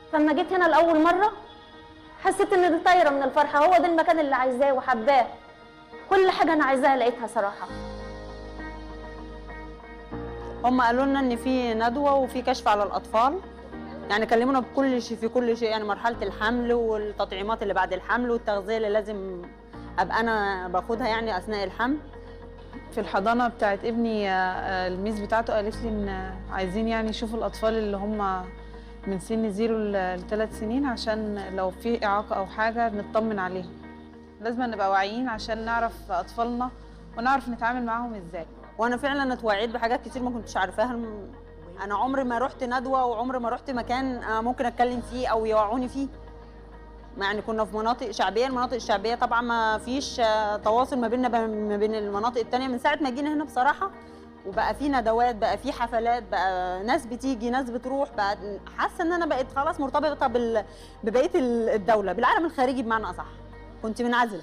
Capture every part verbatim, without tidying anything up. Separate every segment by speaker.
Speaker 1: فلما جيت هنا لاول مره حسيت ان دي طايره من الفرحه، هو ده المكان اللي عايزاه وحباه. كل حاجه انا عايزاها لقيتها صراحه.
Speaker 2: هم قالوا لنا ان في ندوه وفي كشف على الاطفال، يعني كلمونا بكل شيء في كل شيء، يعني مرحله الحمل والتطعيمات اللي بعد الحمل والتغذيه اللي لازم ابقى انا باخدها يعني اثناء الحمل.
Speaker 3: في الحضانه بتاعت ابني الميس بتاعته قالت لي ان عايزين يعني يشوفوا الاطفال اللي هم من سن زيرو لثلاث سنين عشان لو في اعاقه او حاجه نطمن عليهم. لازم نبقى واعيين عشان نعرف اطفالنا ونعرف نتعامل معاهم ازاي.
Speaker 2: وانا فعلا اتوعيت بحاجات كتير ما كنتش عارفاها. انا عمري ما رحت ندوه وعمري ما رحت مكان ممكن اتكلم فيه او يوعوني فيه. يعني كنا في مناطق شعبيه، المناطق الشعبيه طبعا ما فيش تواصل ما بيننا ما بين المناطق الثانيه. من ساعه ما جينا هنا بصراحه وبقى في ندوات، بقى في حفلات، بقى ناس بتيجي ناس بتروح، بقى حاسه ان انا بقيت خلاص مرتبطه بال... ببقيه الدوله، بالعالم الخارجي بمعنى اصح. كنت منعزله.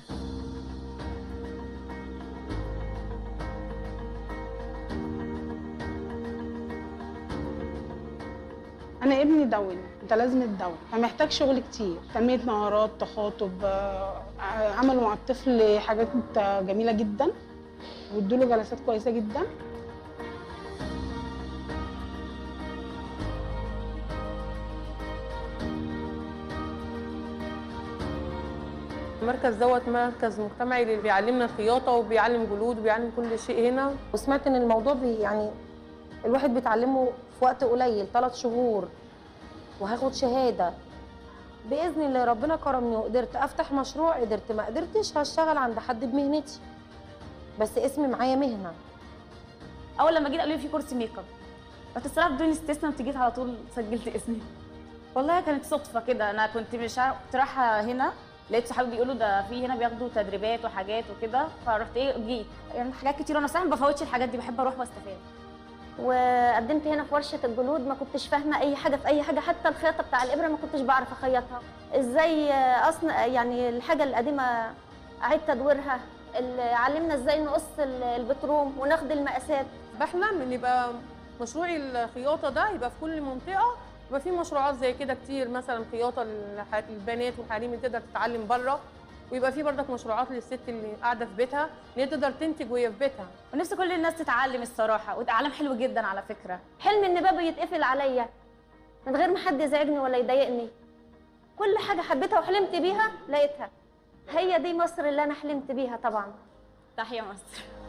Speaker 4: أنا ابني دولي متلازمة دولي، فمحتاج شغل كتير، تنمية مهارات، تخاطب، عملوا مع الطفل حاجات جميلة جدا وادوله جلسات كويسة جدا.
Speaker 5: المركز دوت مركز مجتمعي اللي بيعلمنا الخياطة وبيعلم جلود وبيعلم كل شيء هنا.
Speaker 6: وسمعت إن الموضوع بي يعني الواحد بيتعلمه في وقت قليل، ثلاث شهور، وهاخد شهاده باذن الله. ربنا كرمني وقدرت افتح مشروع، قدرت ما قدرتش هشتغل عند حد بمهنتي، بس اسمي معايا مهنه.
Speaker 7: اول لما جيت قالوا لي في كورس ميك اب، بس الصراحه بدون استثناء جيت على طول سجلت اسمي. والله كانت صدفه كده، انا كنت مش عارفه، كنت رايحه هنا لقيت صحابي بيقولوا ده في هنا بياخدوا تدريبات وحاجات وكده، فرحت ايه جيت. يعني حاجات كتير وانا صراحه ما بفوتش الحاجات دي، بحب اروح واستفاد.
Speaker 1: وقدمت هنا في ورشه الجلود، ما كنتش فاهمه اي حاجه في اي حاجه، حتى الخياطه بتاع الابره ما كنتش بعرف اخيطها ازاي اصلا، يعني الحاجه القديمه اعيد تدويرها، اللي علمنا ازاي نقص البتروم وناخد المقاسات.
Speaker 5: بحلم ان يبقى مشروعي الخياطه ده يبقى في كل منطقه، يبقى في مشروعات زي كده كتير، مثلا خياطه للبنات والحريم اللي تقدر تتعلم بره، ويبقى في بردك مشروعات للست اللي قاعده في بيتها ان هي تقدر تنتج وهي في بيتها.
Speaker 7: ونفسي كل الناس تتعلم الصراحه، وتعلم حلو جدا على فكره.
Speaker 1: حلم ان بابي يتقفل عليا من غير ما حد يزعجني ولا يضايقني. كل حاجه حبيتها وحلمت بيها لقيتها. هي دي مصر اللي انا حلمت بيها طبعا.
Speaker 7: تحيا مصر.